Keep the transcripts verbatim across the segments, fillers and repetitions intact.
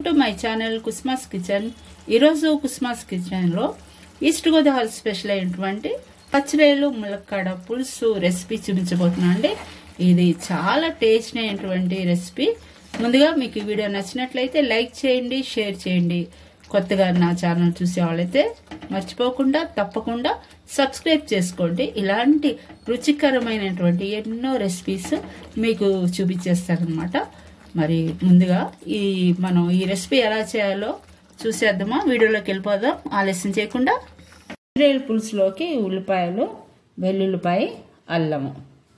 To my channel Kusuma's kitchen. ఈరోజు కుసుమాస్ కిచెన్లో east Godavari special అయినటువంటి పచ్చిరేలు ములక్కాడ పులుసు రెసిపీ చూపించబోతున్నా అండి. ఇది చాలా టేస్టీ అయినటువంటి రెసిపీ. ముందుగా మీకు ఈ వీడియో నచ్చినట్లయితే లైక్ చేయండి, షేర్ చేయండి. కొత్తగా నా ఛానల్ చూసే వాళ్ళైతే మర్చిపోకుండా తప్పకుండా సబ్స్క్రైబ్ చేసుకోండి. ఇలాంటి రుచికరమైనటువంటి ఎన్నో రెసిపీస్ మీకు చూపించేస్తారనమాట. మరి ముందుగా ఈ మనం ఈ రెసిపీ ఎలా చేయాలో చూసేద్దామా, వీడియోలోకి వెళ్ళిపోదాం. ఆలస్యం చేయకుండా పచ్చిరేలు పులుసులోకి ఉల్లిపాయలు, వెల్లుల్లిపాయ, అల్లము,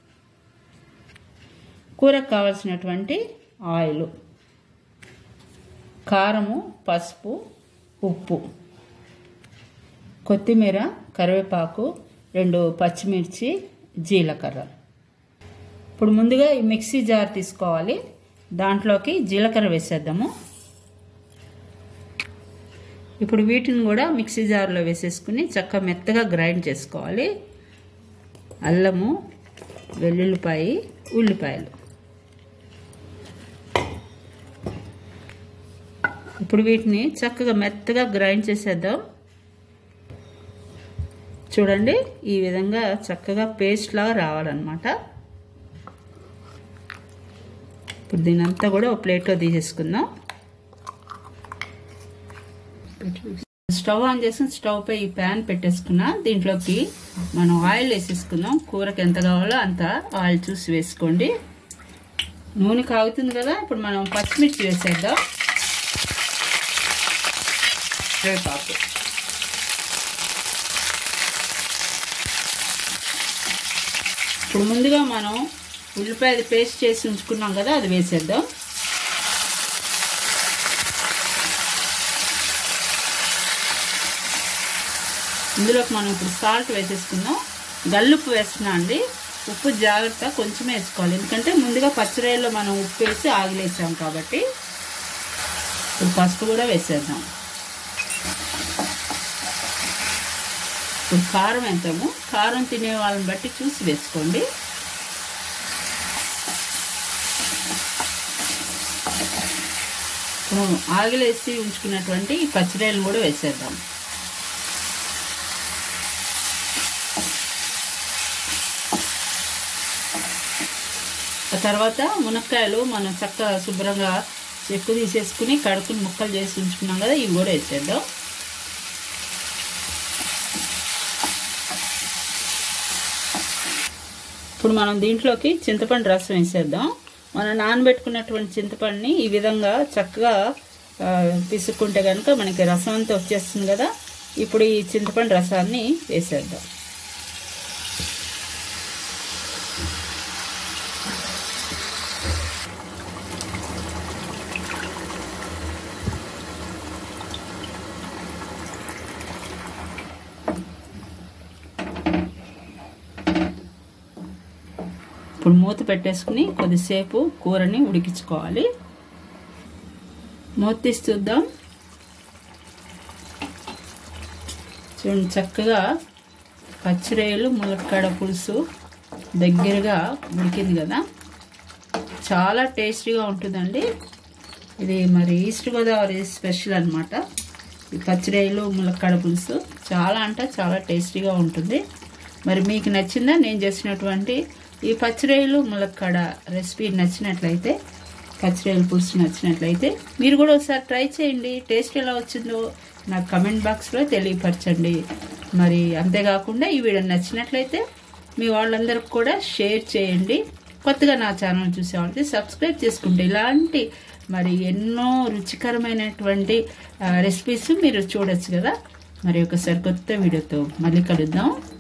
కూరకు కావాల్సినటువంటి ఆయిల్, కారము, పసుపు, ఉప్పు, కొత్తిమీర, కరివేపాకు, రెండు పచ్చిమిర్చి, జీలకర్ర. ఇప్పుడు ముందుగా ఈ మిక్సీ జార్ తీసుకోవాలి. దాంట్లోకి జీలకర్ర వేసేద్దాము. ఇప్పుడు వీటిని కూడా మిక్సీ జార్లో వేసేసుకుని చక్కగా మెత్తగా గ్రైండ్ చేసుకోవాలి. అల్లము, వెల్లుల్లిపాయ, ఉల్లిపాయలు. ఇప్పుడు వీటిని చక్కగా మెత్తగా గ్రైండ్ చేసేద్దాం. చూడండి, ఈ విధంగా చక్కగా పేస్ట్ లాగా రావాలన్నమాట. ఇప్పుడు దీని అంతా కూడా ఒక ప్లేట్లో తీసేసుకుందాం. స్టవ్ ఆన్ చేసి స్టవ్ పై ఈ ప్యాన్ పెట్టేసుకున్నా. దీంట్లోకి మనం ఆయిల్ వేసేసుకుందాం. కూరకు ఎంత కావాలో అంత ఆయిల్ చూసి వేసుకోండి. నూనె కాగుతుంది కదా, ఇప్పుడు మనం పచ్చిమిర్చి వేసేద్దాం. కరివేపాకు, ఇప్పుడు ముందుగా మనం ఉల్లిపాయలు పేస్ట్ చేసి ఉంచుకున్నాం కదా, అది వేసేద్దాం. ఇందులోకి మనం ఇప్పుడు సాల్ట్ వేసేసుకుందాం. గల్లుప్పు వేస్తున్నా అండి. ఉప్పు జాగ్రత్త కొంచెమే వేసుకోవాలి, ఎందుకంటే ముందుగా పచ్చిరేల్లో మనం ఉప్పు వేసి ఆగిలేసాం కాబట్టి. ఇప్పుడు పసుపు కూడా వేసేద్దాం. ఇప్పుడు కారం వేద్దాము. కారం తినే వాళ్ళని బట్టి చూసి వేసుకోండి. ఆగిలేసి ఉంచుకున్నటువంటి పచ్చిరేలు కూడా వేసేద్దాం. ఆ తర్వాత మునక్కాయలు మనం చక్కగా శుభ్రంగా చెక్కు తీసేసుకుని కడుక్కుని ముక్కలు చేసి ఉంచుకున్నాం కదా, ఇవి కూడా వేసేద్దాం. ఇప్పుడు మనం దీంట్లోకి చింతపండు రసం వేసేద్దాం. మనం నానబెట్టుకున్నటువంటి చింతపండుని ఈ విధంగా చక్కగా పిసుక్కుంటే కనుక మనకి రసం అంతా వచ్చేస్తుంది కదా. ఇప్పుడు ఈ చింతపండు రసాన్ని వేసేద్దాం. ఇప్పుడు మూత పెట్టేసుకుని కొద్దిసేపు కూరని ఉడికించుకోవాలి. మూత తీసి చూద్దాం. చూడండి, చక్కగా పచ్చిరేలు ములక్కాడ పులుసు దగ్గరగా ఉడికింది కదా. చాలా టేస్టీగా ఉంటుందండి. ఇది మరి ఈస్ట్ గోదావరి స్పెషల్ అనమాట. ఈ పచ్చిరేలు ములక్కాడ పులుసు చాలా అంటే చాలా టేస్టీగా ఉంటుంది. మరి మీకు నచ్చిందా నేను చేసినటువంటి ఈ పచ్చిరేలు ములక్కాడ రెసిపీ? నచ్చినట్లయితే, పచ్చిరేలు పులుసు నచ్చినట్లయితే మీరు కూడా ఒకసారి ట్రై చేయండి. టేస్ట్ ఎలా వచ్చిందో నాకు కమెంట్ బాక్స్లో తెలియపరచండి. మరి అంతేకాకుండా ఈ వీడియో నచ్చినట్లయితే మీ వాళ్ళందరికి కూడా షేర్ చేయండి. కొత్తగా నా ఛానల్ చూసేవాళ్ళకి సబ్స్క్రైబ్ చేసుకుంటే ఇలాంటి మరి ఎన్నో రుచికరమైనటువంటి రెసిపీస్ మీరు చూడొచ్చు కదా. మరి ఒకసారి కొత్త వీడియోతో మళ్ళీ కలుద్దాం.